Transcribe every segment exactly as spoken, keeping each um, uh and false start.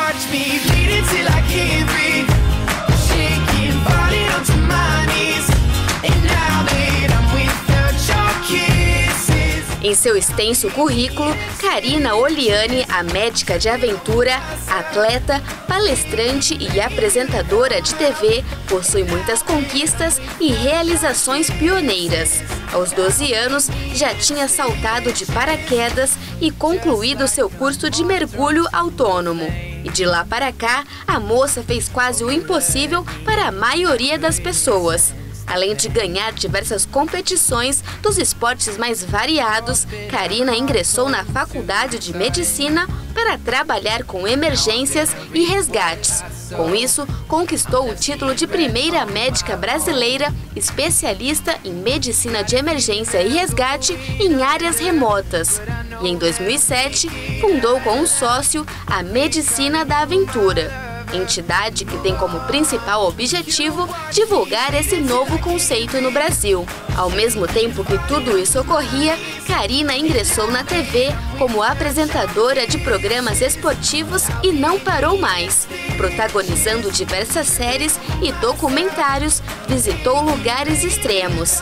watch me bleed until I can't breathe. Shaking, falling onto my knees. And now that I'm without your kisses. Em seu extenso currículo, Karina Oliani, a médica de aventura, atleta, palestrante e apresentadora de T V, possui muitas conquistas e realizações pioneiras. Aos doze anos, já tinha saltado de paraquedas e concluído seu curso de mergulho autônomo. E de lá para cá, a moça fez quase o impossível para a maioria das pessoas. Além de ganhar diversas competições dos esportes mais variados, Karina ingressou na Faculdade de Medicina para trabalhar com emergências e resgates. Com isso, conquistou o título de primeira médica brasileira especialista em medicina de emergência e resgate em áreas remotas. E em dois mil e sete, fundou com um sócio a Medicina da Aventura, entidade que tem como principal objetivo divulgar esse novo conceito no Brasil. Ao mesmo tempo que tudo isso ocorria, Karina ingressou na T V como apresentadora de programas esportivos e não parou mais. Protagonizando diversas séries e documentários, visitou lugares extremos.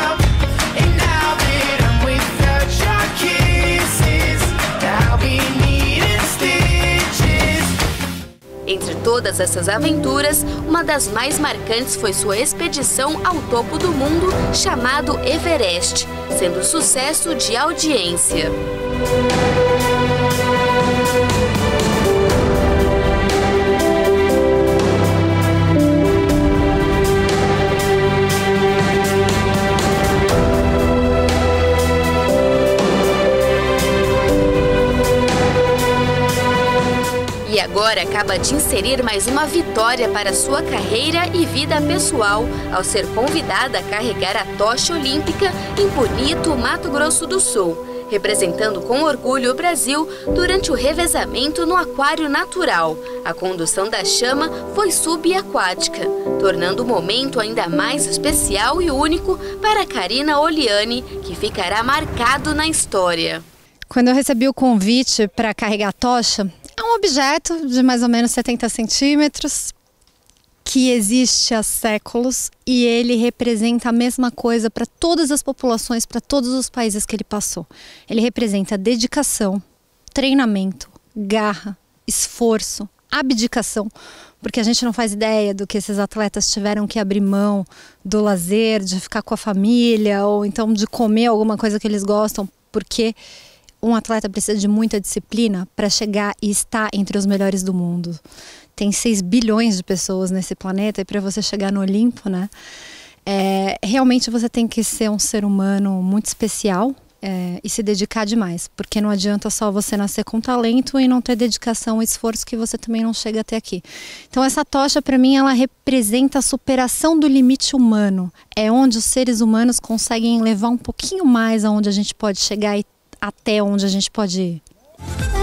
Entre todas essas aventuras, uma das mais marcantes foi sua expedição ao topo do mundo, chamado Everest, sendo sucesso de audiência. E agora acaba de inserir mais uma vitória para sua carreira e vida pessoal, ao ser convidada a carregar a tocha olímpica em Bonito, Mato Grosso do Sul, representando com orgulho o Brasil durante o revezamento no aquário natural. A condução da chama foi subaquática, tornando o momento ainda mais especial e único para Karina Oliani, que ficará marcado na história. Quando eu recebi o convite para carregar a tocha, é um objeto de mais ou menos setenta centímetros que existe há séculos e ele representa a mesma coisa para todas as populações, para todos os países que ele passou. Ele representa dedicação, treinamento, garra, esforço, abdicação, porque a gente não faz ideia do que esses atletas tiveram que abrir mão do lazer, de ficar com a família ou então de comer alguma coisa que eles gostam, porque um atleta precisa de muita disciplina para chegar e estar entre os melhores do mundo. Tem seis bilhões de pessoas nesse planeta e para você chegar no Olimpo, né? É, realmente você tem que ser um ser humano muito especial é, e se dedicar demais. Porque não adianta só você nascer com talento e não ter dedicação e esforço que você também não chega até aqui. Então essa tocha para mim ela representa a superação do limite humano. É onde os seres humanos conseguem levar um pouquinho mais aonde a gente pode chegar e até onde a gente pode ir.